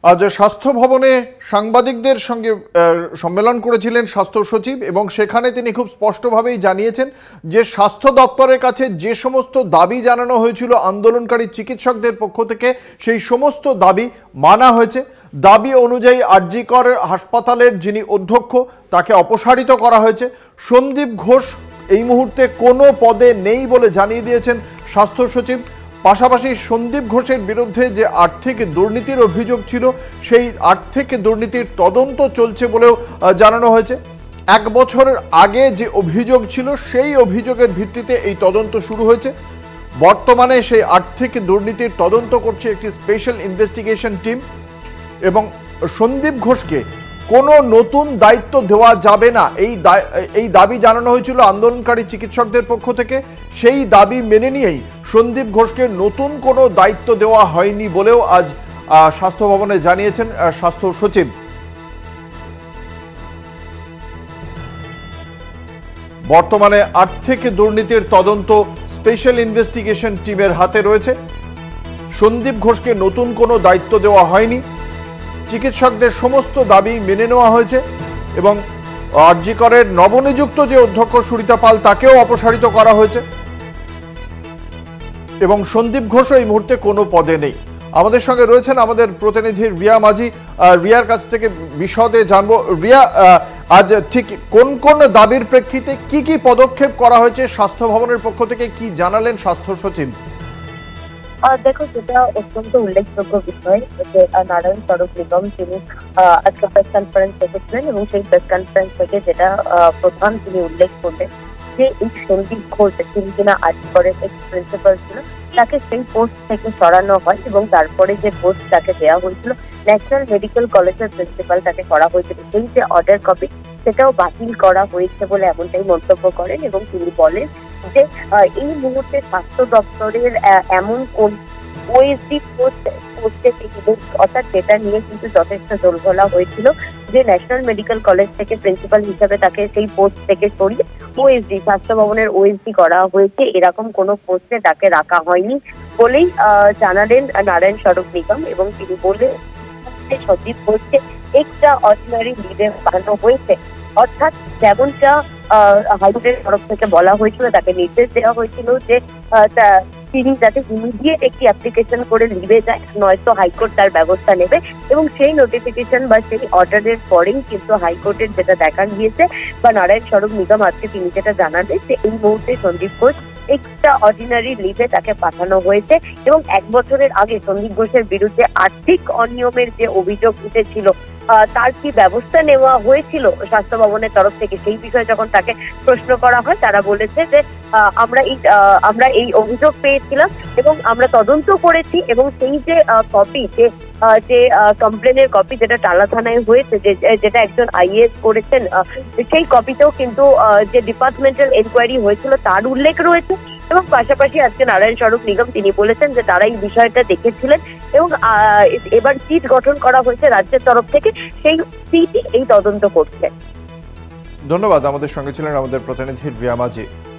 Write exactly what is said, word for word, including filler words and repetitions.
আজ স্বাস্থ্য ভবনে সাংবাদিকদের সঙ্গে সম্মেলন করেছিলেন স্বাস্থ্য সচিব এবং সেখানে তিনি খুব স্পষ্টভাবেই জানিয়েছেন যে স্বাস্থ্য দপ্তরের কাছে যে সমস্ত দাবি জানানো হয়েছিল আন্দোলনকারী চিকিৎসকদের পক্ষ থেকে সেই সমস্ত দাবি মানা হয়েছে। দাবি অনুযায়ী আরজি কর হাসপাতালের যিনি অধ্যক্ষ তাকে অপসারিত করা হয়েছে। সন্দীপ ঘোষ এই মুহূর্তে কোনো পদে নেই বলে জানিয়ে দিয়েছেন স্বাস্থ্য সচিব। পাশাপাশি সন্দীপ ঘোষের বিরুদ্ধে যে আর্থিক দুর্নীতির অভিযোগ ছিল সেই আর্থিক দুর্নীতির তদন্ত চলছে বলেও জানানো হয়েছে। এক বছরের আগে যে অভিযোগ ছিল সেই অভিযোগের ভিত্তিতে এই তদন্ত শুরু হয়েছে। বর্তমানে সেই আর্থিক দুর্নীতির তদন্ত করছে একটি স্পেশাল ইনভেস্টিগেশন টিম এবং সন্দীপ ঘোষকে কোনো নতুন দায়িত্ব দেওয়া যাবে না এই এই দাবি জানানো হয়েছিল আন্দোলনকারী চিকিৎসকদের পক্ষ থেকে। সেই দাবি মেনে নিয়েই সন্দীপ ঘোষকে নতুন কোনো দায়িত্ব দেওয়া হয়নি বলেও আজ স্বাস্থ্য ভবনে জানিয়েছেন স্বাস্থ্য সচিব। বর্তমানে আর্থিক দুর্নীতির তদন্ত স্পেশাল ইনভেস্টিগেশন টিমের হাতে রয়েছে। সন্দীপ ঘোষকে নতুন কোনো দায়িত্ব দেওয়া হয়নি। চিকিৎসকদের সমস্ত দাবি মেনে নেওয়া হয়েছে এবং আরজি করের নবনিযুক্ত যে অধ্যক্ষ সুরিতা পাল তাকেও অপসারিত করা হয়েছে এবং সন্দীপ ঘোষও এই মুহূর্তে কোনো পদে নেই। আমাদের সঙ্গে রয়েছেন আমাদের প্রতিনিধি রিয়া মাঝি। রিয়ার কাছ থেকে বিশদে জানবো। রিয়া, আজ ঠিক কোন কোন দাবির প্রেক্ষিতে কি কি পদক্ষেপ করা হয়েছে স্বাস্থ্য ভবনের পক্ষ থেকে, কি জানালেন স্বাস্থ্য সচিব? দেখো, যেটা অত্যন্ত উল্লেখযোগ্য বিষয় যে নারায়ণ সড়ক নিগম তিনি আজকে প্রেস কনফারেন্স ডেকেছিলেন এবং সেই প্রেস কনফারেন্স থেকে যেটা প্রধান তিনি উল্লেখ করলেন যে এই সন্দীপ ঘোষ তিনি কিনা আরজি করের এক্স প্রিন্সিপাল ছিল, তাকে সেই পোস্ট থেকে সরানো হয় এবং তারপরে যে পোস্ট তাকে দেওয়া হয়েছিল ন্যাশনাল মেডিকেল কলেজের প্রিন্সিপাল তাকে করা হয়েছিল, সেই যে অর্ডার কপি সেটাও বাতিল করা হয়েছে বলে এমনটাই মন্তব্য করেন এবং তিনি বলেন যে এই মুহূর্তে স্বাস্থ্য দপ্তরের এমন কোন ওএসডি পোস্ট পোস্টে অর্থাৎ যেটা নিয়ে কিন্তু যথেষ্ট জোরগোলা হয়েছিল যে ন্যাশনাল মেডিকেল কলেজ থেকে প্রিন্সিপাল হিসাবে তাকে সেই পোস্ট থেকে সরিয়ে ওএসডি স্বাস্থ্য ভবনের ওএসডি করা হয়েছে, এরকম কোনো পোস্টে তাকে রাখা হয়নি বলেই জানালেন নারায়ণ সড়ক নিগম। এবং তিনি বললেন সন্দীপ ঘোষকে এক্সট্রা অর্ডিনারি লিভে পাঠানো হয়েছে, অর্থাৎ যেমনটা হাইকোর্টের তরফ থেকে বলা হয়েছিল, তাকে নির্দেশ দেওয়া হয়েছিল যে তিনি যাতে ইমিডিয়েট একটি অ্যাপ্লিকেশন করে লিভে যায়, নয়তো হাইকোর্ট তার ব্যবস্থা নেবে। এবং সেই নোটিফিকেশন বা সেই অর্ডারের পরেই কিন্তু হাইকোর্টের যেটা দেখা গিয়েছে বা নারায়ণ সড়ক নিগম আজকে তিনি যেটা জানালেন যে এই মুহূর্তে সন্দীপ ঘোষ এক্সট্রা অর্ডিনারি লিভে তাকে পাঠানো হয়েছে এবং এক বছরের আগে সন্দীপ ঘোষের বিরুদ্ধে আর্থিক অনিয়মের যে অভিযোগ উঠেছিল তার কি ব্যবস্থা নেওয়া হয়েছিল স্বাস্থ্য ভবনের তরফ থেকে, সেই বিষয়ে যখন তাকে প্রশ্ন করা হয় তারা বলেছে যে আমরা এই আমরা এই অভিযোগ পেয়েছিলাম এবং আমরা তদন্ত করেছি এবং সেই যে কপি যে যে কমপ্লেনের কপি যেটা টালা থানায় হয়েছে, যে যেটা একজন আইএএস করেছেন, সেই কপিতেও কিন্তু যে ডিপার্টমেন্টাল এনকোয়ারি হয়েছিল তার উল্লেখ রয়েছে। এবং পাশাপাশি আজকে নারায়ণ সড়ক নিগম তিনি বলেছেন যে তারা এই বিষয়টা দেখেছিলেন এবং এবার সিট গঠন করা হয়েছে রাজ্যের তরফ থেকে, সেই সিটই এই তদন্ত করছে। ধন্যবাদ। আমাদের সঙ্গে ছিলেন আমাদের প্রতিনিধি রিয়া মাঝি।